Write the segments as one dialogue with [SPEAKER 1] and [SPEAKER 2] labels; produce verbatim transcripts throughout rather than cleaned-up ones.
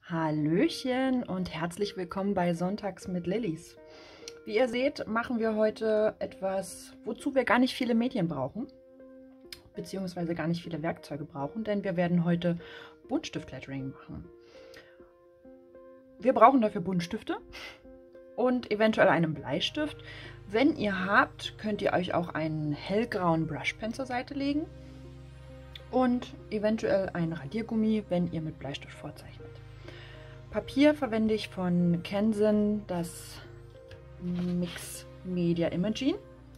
[SPEAKER 1] Hallöchen und herzlich willkommen bei Sonntags mit Lillis. Wie ihr seht, machen wir heute etwas, wozu wir gar nicht viele Medien brauchen, beziehungsweise gar nicht viele Werkzeuge brauchen, denn wir werden heute Buntstift-Lettering machen. Wir brauchen dafür Buntstifte und eventuell einen Bleistift. Wenn ihr habt, könnt ihr euch auch einen hellgrauen Brushpen zur Seite legen und eventuell ein Radiergummi, wenn ihr mit Bleistift vorzeichnet. Papier verwende ich von Canson, das Mix Media Imagine.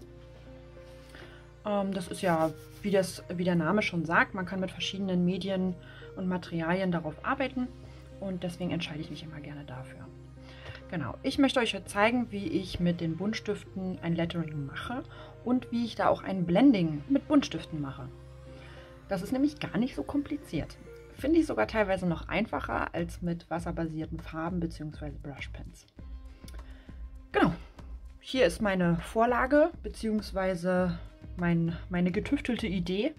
[SPEAKER 1] Ähm, das ist ja, wie, das, wie der Name schon sagt, man kann mit verschiedenen Medien und Materialien darauf arbeiten und deswegen entscheide ich mich immer gerne dafür. Genau, ich möchte euch heute zeigen, wie ich mit den Buntstiften ein Lettering mache und wie ich da auch ein Blending mit Buntstiften mache. Das ist nämlich gar nicht so kompliziert. Finde ich sogar teilweise noch einfacher als mit wasserbasierten Farben bzw. Brushpens. Genau, hier ist meine Vorlage bzw. mein, meine getüftelte Idee.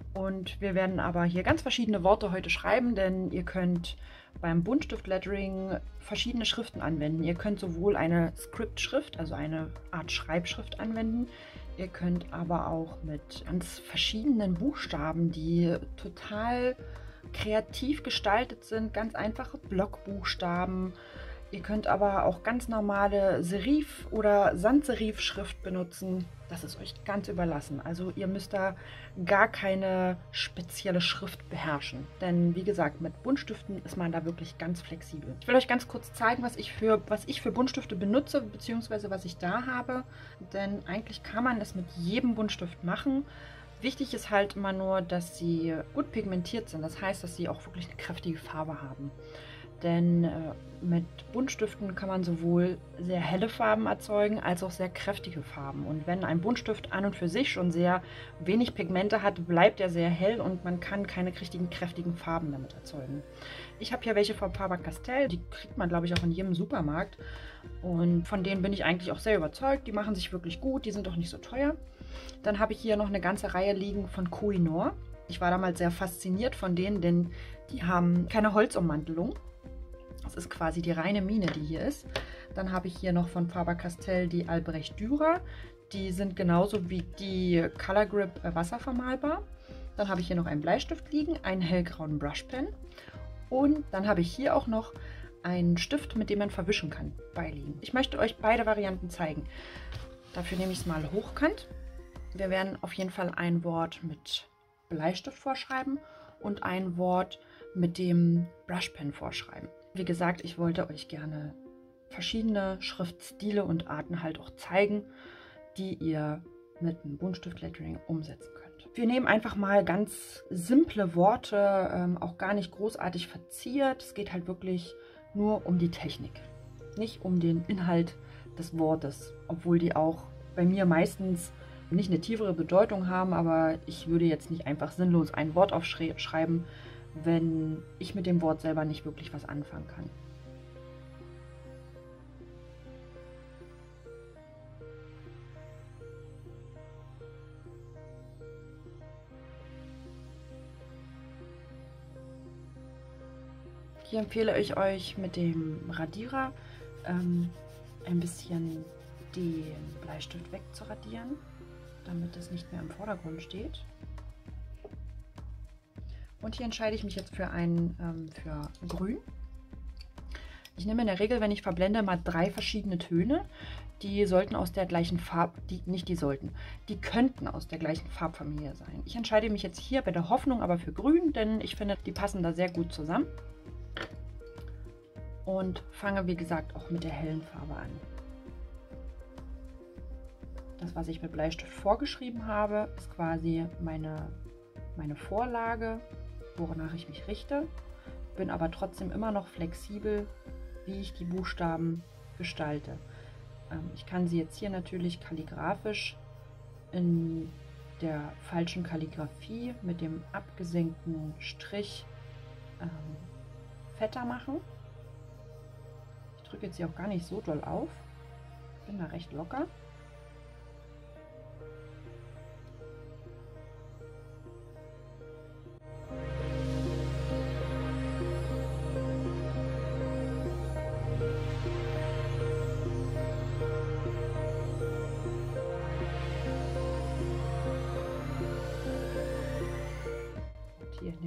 [SPEAKER 1] Und wir werden aber hier ganz verschiedene Worte heute schreiben, denn ihr könnt beim Buntstift-Lettering verschiedene Schriften anwenden. Ihr könnt sowohl eine Script-Schrift, also eine Art Schreibschrift anwenden. Ihr könnt aber auch mit ganz verschiedenen Buchstaben, die total kreativ gestaltet sind, ganz einfache Blockbuchstaben. Ihr könnt aber auch ganz normale Serif- oder Sans-Serif-Schrift benutzen. Das ist euch ganz überlassen. Also ihr müsst da gar keine spezielle Schrift beherrschen. Denn wie gesagt, mit Buntstiften ist man da wirklich ganz flexibel. Ich will euch ganz kurz zeigen, was ich für, was ich für Buntstifte benutze, beziehungsweise was ich da habe. Denn eigentlich kann man es mit jedem Buntstift machen. Wichtig ist halt immer nur, dass sie gut pigmentiert sind. Das heißt, dass sie auch wirklich eine kräftige Farbe haben. Denn äh, mit Buntstiften kann man sowohl sehr helle Farben erzeugen, als auch sehr kräftige Farben. Und wenn ein Buntstift an und für sich schon sehr wenig Pigmente hat, bleibt er sehr hell und man kann keine richtigen kräftigen Farben damit erzeugen. Ich habe hier welche von Faber-Castell, die kriegt man, glaube ich, auch in jedem Supermarkt. Und von denen bin ich eigentlich auch sehr überzeugt. Die machen sich wirklich gut, die sind auch nicht so teuer. Dann habe ich hier noch eine ganze Reihe liegen von Koh-i-Noor. Ich war damals sehr fasziniert von denen, denn die haben keine Holzummantelung. Das ist quasi die reine Mine, die hier ist. Dann habe ich hier noch von Faber-Castell die Albrecht Dürer. Die sind genauso wie die Color Grip wasservermalbar. Dann habe ich hier noch einen Bleistift liegen, einen hellgrauen Brushpen. Und dann habe ich hier auch noch einen Stift, mit dem man verwischen kann, beiliegen. Ich möchte euch beide Varianten zeigen. Dafür nehme ich es mal hochkant. Wir werden auf jeden Fall ein Wort mit Bleistift vorschreiben und ein Wort mit dem Brushpen vorschreiben. Wie gesagt, ich wollte euch gerne verschiedene Schriftstile und Arten halt auch zeigen, die ihr mit einem Buntstift-Lettering umsetzen könnt. Wir nehmen einfach mal ganz simple Worte, ähm, auch gar nicht großartig verziert. Es geht halt wirklich nur um die Technik, nicht um den Inhalt des Wortes, obwohl die auch bei mir meistens nicht eine tiefere Bedeutung haben, aber ich würde jetzt nicht einfach sinnlos ein Wort aufschreiben, wenn ich mit dem Wort selber nicht wirklich was anfangen kann. Hier empfehle ich euch mit dem Radierer ähm, ein bisschen den Bleistift wegzuradieren, damit es nicht mehr im Vordergrund steht. Und hier entscheide ich mich jetzt für ein ähm, für Grün. Ich nehme in der Regel, wenn ich verblende, mal drei verschiedene Töne. Die sollten aus der gleichen Farb, die, nicht die sollten, die könnten aus der gleichen Farbfamilie sein. Ich entscheide mich jetzt hier bei der Hoffnung aber für Grün, denn ich finde, die passen da sehr gut zusammen. Und fange, wie gesagt, auch mit der hellen Farbe an. Das, was ich mit Bleistift vorgeschrieben habe, ist quasi meine, meine Vorlage, wonach ich mich richte. Bin aber trotzdem immer noch flexibel, wie ich die Buchstaben gestalte. Ähm, ich kann sie jetzt hier natürlich kalligrafisch in der falschen Kalligrafie mit dem abgesenkten Strich ähm, fetter machen. Ich drücke jetzt hier auch gar nicht so doll auf. Ich bin da recht locker.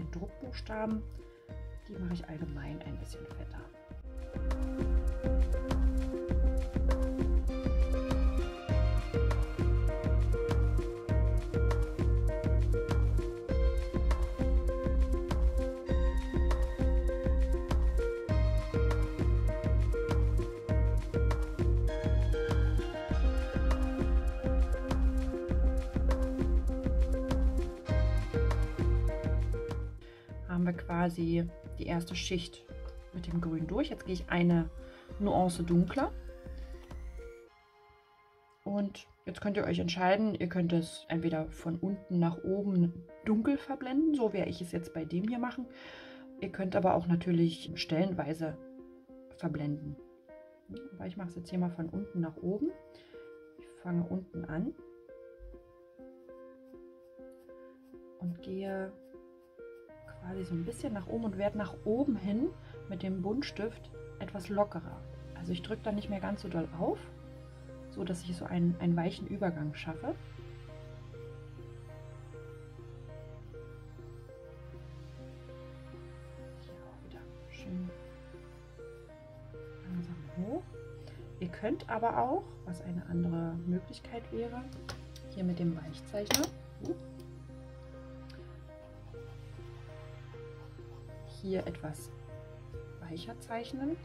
[SPEAKER 1] den Druckbuchstaben. Die mache ich allgemein ein bisschen fetter. Haben wir quasi die erste Schicht mit dem Grün durch. Jetzt gehe ich eine Nuance dunkler. Und jetzt könnt ihr euch entscheiden, ihr könnt es entweder von unten nach oben dunkel verblenden, so werde ich es jetzt bei dem hier machen. Ihr könnt aber auch natürlich stellenweise verblenden. Aber ich mache es jetzt hier mal von unten nach oben. Ich fange unten an und gehe quasi so ein bisschen nach oben und werde nach oben hin mit dem Buntstift etwas lockerer. Also ich drücke da nicht mehr ganz so doll auf, so dass ich so einen, einen weichen Übergang schaffe. Hier auch wieder schön langsam hoch. Ihr könnt aber auch, was eine andere Möglichkeit wäre, hier mit dem Weichzeichner hier etwas weicher zeichnen.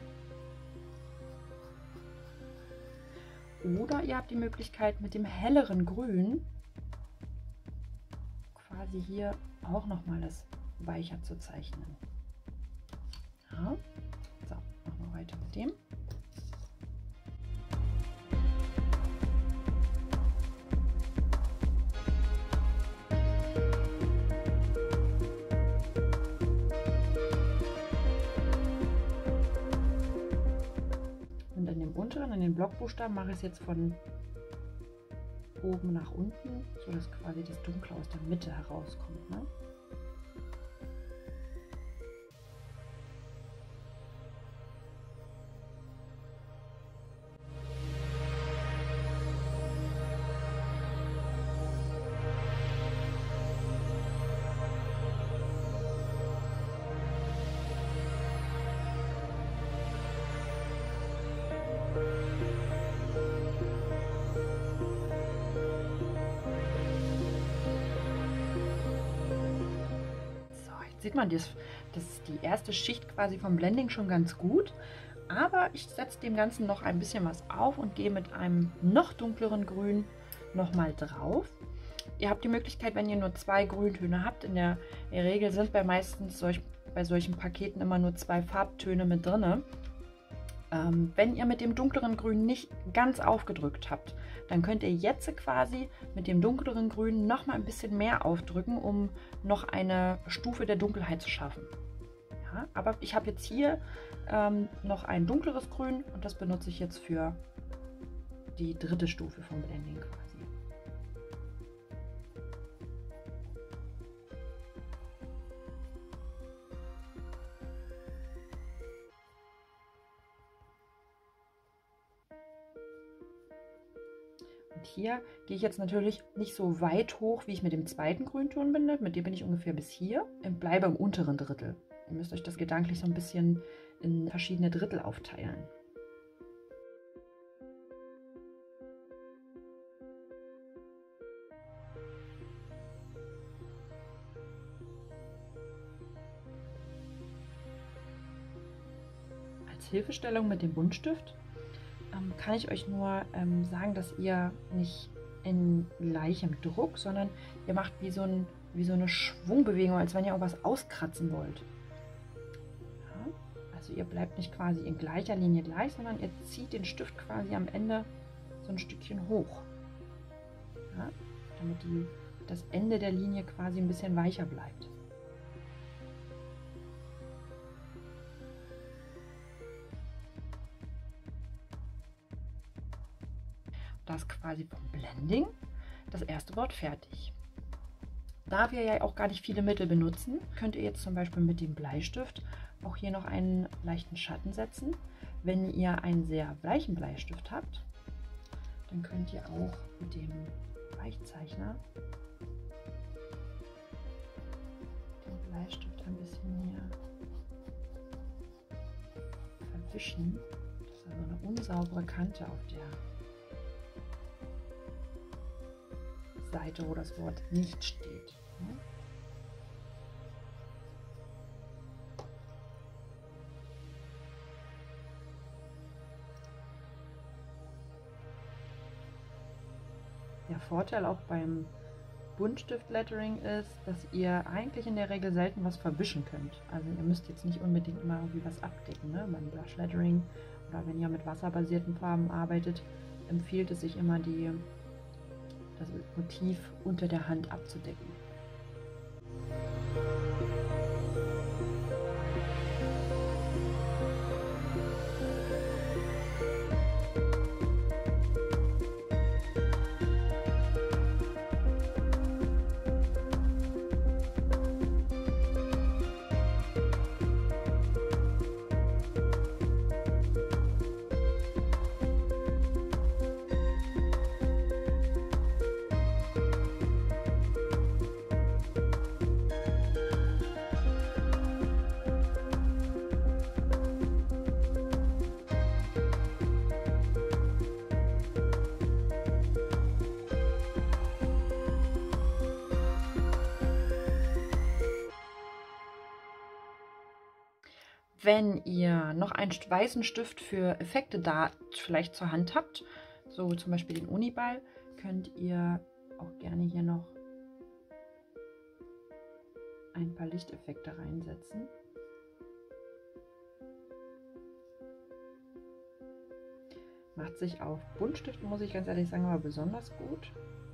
[SPEAKER 1] Oder ihr habt die Möglichkeit mit dem helleren Grün quasi hier auch noch mal das weicher zu zeichnen. Ja. So, machen wir weiter mit dem. Unteren, in den Blockbuchstaben, mache ich es jetzt von oben nach unten, so dass quasi das Dunkle aus der Mitte herauskommt. Ne? Sieht man, das, das ist die erste Schicht quasi vom Blending schon ganz gut, aber ich setze dem Ganzen noch ein bisschen was auf und gehe mit einem noch dunkleren Grün noch mal drauf. Ihr habt die Möglichkeit, wenn ihr nur zwei Grüntöne habt, in der, in der Regel sind bei meistens solch, bei solchen Paketen immer nur zwei Farbtöne mit drin. Ähm, wenn ihr mit dem dunkleren Grün nicht ganz aufgedrückt habt, dann könnt ihr jetzt quasi mit dem dunkleren Grün noch mal ein bisschen mehr aufdrücken, um noch eine Stufe der Dunkelheit zu schaffen. Ja, aber ich habe jetzt hier ähm, noch ein dunkleres Grün und das benutze ich jetzt für die dritte Stufe vom Blending quasi. Hier gehe ich jetzt natürlich nicht so weit hoch, wie ich mit dem zweiten Grünton bin. Mit dem bin ich ungefähr bis hier und bleibe im unteren Drittel. Ihr müsst euch das gedanklich so ein bisschen in verschiedene Drittel aufteilen. Als Hilfestellung mit dem Buntstift kann ich euch nur ähm, sagen, dass ihr nicht in gleichem Druck, sondern ihr macht wie so, ein, wie so eine Schwungbewegung, als wenn ihr auch was auskratzen wollt. Ja? Also ihr bleibt nicht quasi in gleicher Linie gleich, sondern ihr zieht den Stift quasi am Ende so ein Stückchen hoch, ja? Damit die, das Ende der Linie quasi ein bisschen weicher bleibt. Das quasi vom Blending das erste Wort fertig. Da wir ja auch gar nicht viele Mittel benutzen, könnt ihr jetzt zum Beispiel mit dem Bleistift auch hier noch einen leichten Schatten setzen. Wenn ihr einen sehr weichen Bleistift habt, dann könnt ihr auch mit dem Weichzeichner den Bleistift ein bisschen hier verwischen. Das ist also eine unsaubere Kante auf der Seite, wo das Wort nicht steht. Ne? Der Vorteil auch beim Buntstift-Lettering ist, dass ihr eigentlich in der Regel selten was verwischen könnt. Also ihr müsst jetzt nicht unbedingt immer irgendwie was abdecken. Ne? Beim Blush-Lettering oder wenn ihr mit wasserbasierten Farben arbeitet, empfiehlt es sich immer, die, das Motiv unter der Hand abzudecken. Wenn ihr noch einen weißen Stift für Effekte da vielleicht zur Hand habt, so zum Beispiel den Uniball, könnt ihr auch gerne hier noch ein paar Lichteffekte reinsetzen. Macht sich auf Buntstiften, muss ich ganz ehrlich sagen, aber besonders gut.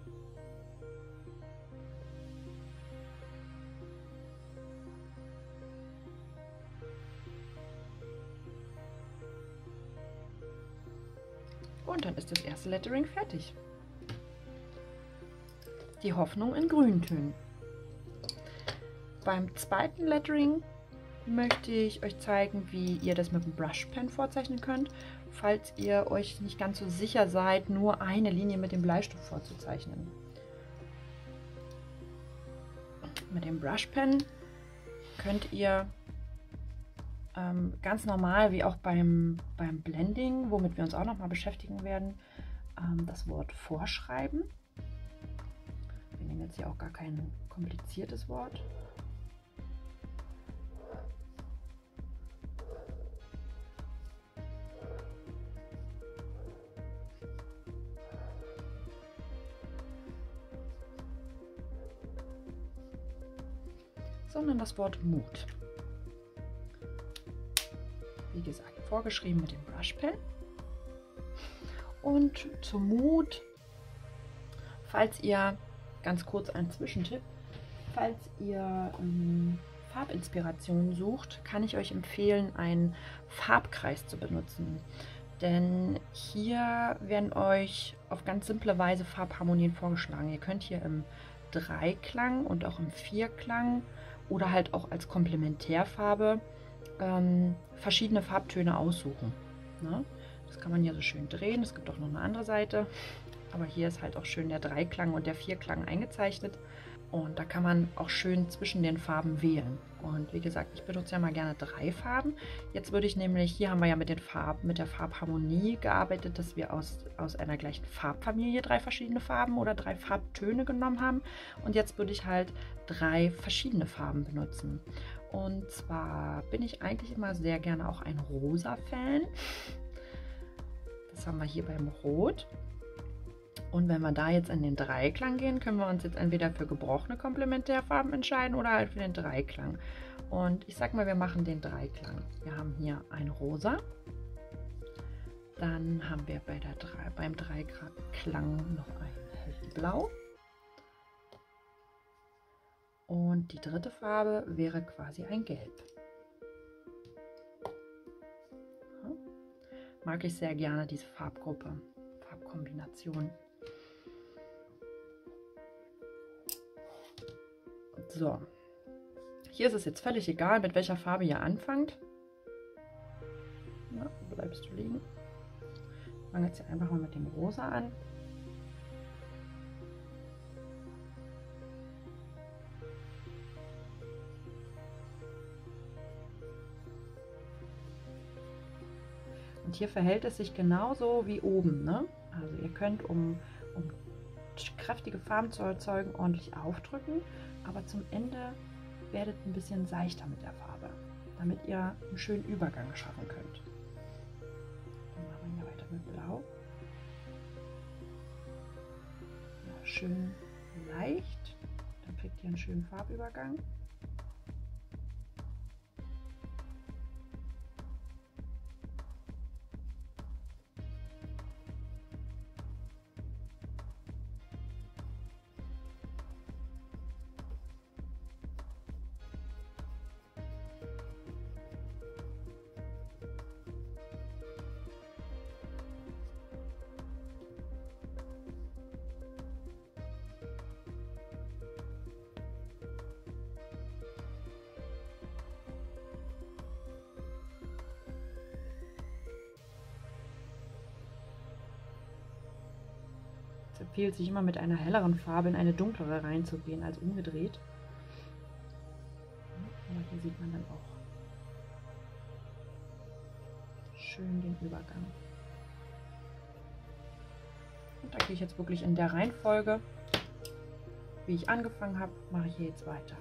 [SPEAKER 1] Und dann ist das erste Lettering fertig. Die Hoffnung in Grüntönen. Beim zweiten Lettering möchte ich euch zeigen, wie ihr das mit dem Brush Pen vorzeichnen könnt, falls ihr euch nicht ganz so sicher seid, nur eine Linie mit dem Bleistift vorzuzeichnen. Mit dem Brush Pen könnt ihr ähm, ganz normal, wie auch beim, beim Blending, womit wir uns auch noch mal beschäftigen werden, ähm, das Wort vorschreiben. Wir nehmen jetzt hier auch gar kein kompliziertes Wort. Sondern das Wort Mut. Wie gesagt, vorgeschrieben mit dem Brush Pen. Und zum Mut, falls ihr, ganz kurz ein Zwischentipp, falls ihr ähm, Farbinspirationen sucht, kann ich euch empfehlen, einen Farbkreis zu benutzen. Denn hier werden euch auf ganz simple Weise Farbharmonien vorgeschlagen. Ihr könnt hier im Dreiklang und auch im Vierklang oder halt auch als Komplementärfarbe ähm, verschiedene Farbtöne aussuchen. Ne? Das kann man hier so schön drehen. Es gibt auch noch eine andere Seite, aber hier ist halt auch schön der Dreiklang und der Vierklang eingezeichnet. Und da kann man auch schön zwischen den Farben wählen. Und wie gesagt, ich benutze ja mal gerne drei Farben. Jetzt würde ich nämlich, hier haben wir ja mit den Farben, mit der Farbharmonie gearbeitet, dass wir aus, aus einer gleichen Farbfamilie drei verschiedene Farben oder drei Farbtöne genommen haben. Und jetzt würde ich halt drei verschiedene Farben benutzen. Und zwar bin ich eigentlich immer sehr gerne auch ein Rosa-Fan. Das haben wir hier beim Rot. Und wenn wir da jetzt in den Dreiklang gehen, können wir uns jetzt entweder für gebrochene Komplementärfarben entscheiden oder halt für den Dreiklang. Und ich sag mal, wir machen den Dreiklang. Wir haben hier ein Rosa. Dann haben wir bei der drei, beim Dreiklang noch ein Hellblau. Und die dritte Farbe wäre quasi ein Gelb. Ja. Mag ich sehr gerne diese Farbgruppe, Farbkombination. So, hier ist es jetzt völlig egal, mit welcher Farbe ihr anfangt. Na, bleibst du liegen. Ich fange jetzt hier einfach mal mit dem Rosa an. Und hier verhält es sich genauso wie oben, ne? Also ihr könnt, um, um kräftige Farben zu erzeugen, ordentlich aufdrücken, aber zum Ende werdet ein bisschen seichter mit der Farbe, damit ihr einen schönen Übergang schaffen könnt. Dann machen wir weiter mit Blau. Ja, schön leicht, dann kriegt ihr einen schönen Farbübergang. Es empfiehlt sich immer mit einer helleren Farbe in eine dunklere reinzugehen als umgedreht. Aber hier sieht man dann auch schön den Übergang. Und da gehe ich jetzt wirklich in der Reihenfolge, wie ich angefangen habe, mache ich hier jetzt weiter.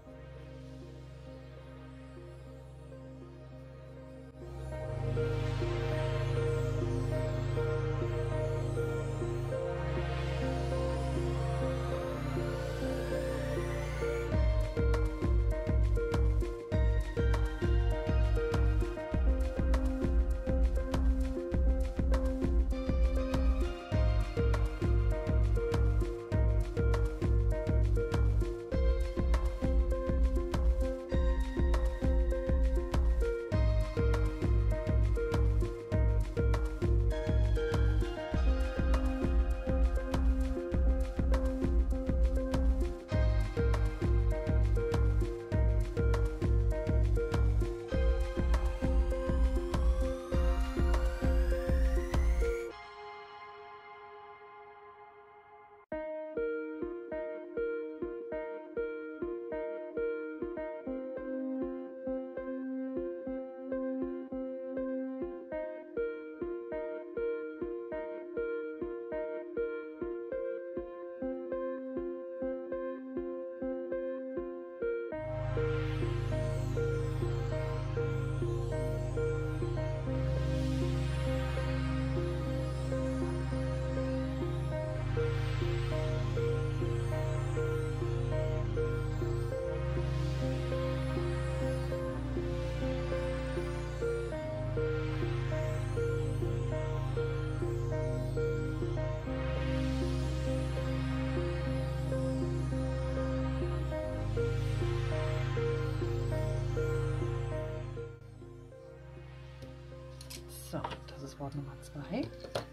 [SPEAKER 1] So, das ist Wort Nummer zwei.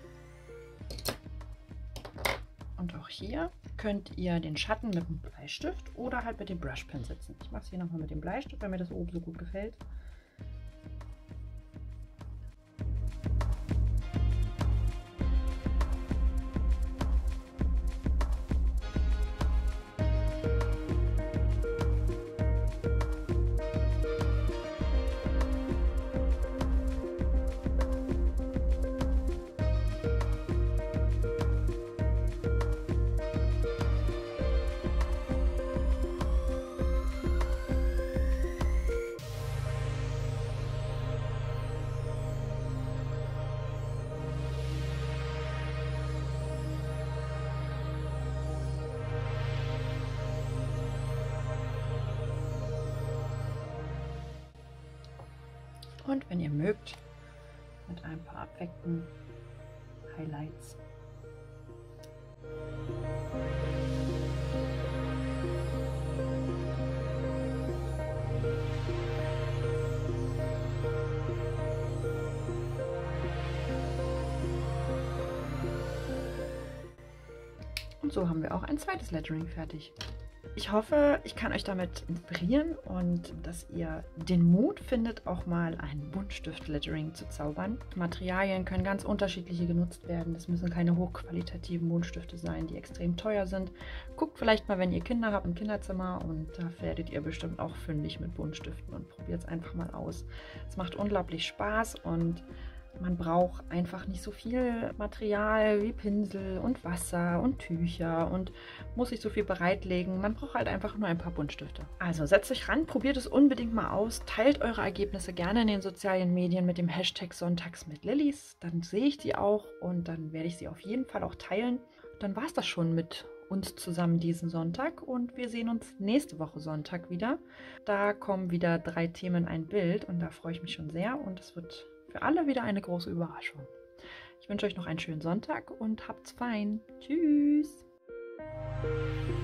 [SPEAKER 1] Und auch hier könnt ihr den Schatten mit dem Bleistift oder halt mit dem Brushpen setzen. Ich mache es hier nochmal mit dem Bleistift, weil mir das oben so gut gefällt. Und wenn ihr mögt, mit ein paar Effekten, Highlights. Und so haben wir auch ein zweites Lettering fertig. Ich hoffe, ich kann euch damit inspirieren und dass ihr den Mut findet, auch mal ein Buntstift-Lettering zu zaubern. Materialien können ganz unterschiedliche genutzt werden. Das müssen keine hochqualitativen Buntstifte sein, die extrem teuer sind. Guckt vielleicht mal, wenn ihr Kinder habt im Kinderzimmer, und da werdet ihr bestimmt auch fündig mit Buntstiften, und probiert es einfach mal aus. Es macht unglaublich Spaß und Man braucht einfach nicht so viel Material wie Pinsel und Wasser und Tücher und muss sich so viel bereitlegen. Man braucht halt einfach nur ein paar Buntstifte. Also setzt euch ran, probiert es unbedingt mal aus, teilt eure Ergebnisse gerne in den sozialen Medien mit dem Hashtag Sonntags mit Lillis. Dann sehe ich die auch und dann werde ich sie auf jeden Fall auch teilen. Dann war es das schon mit uns zusammen diesen Sonntag und wir sehen uns nächste Woche Sonntag wieder. Da kommen wieder drei Themen in ein Bild und da freue ich mich schon sehr und es wird für alle wieder eine große Überraschung. Ich wünsche euch noch einen schönen Sonntag und habt's fein. Tschüss!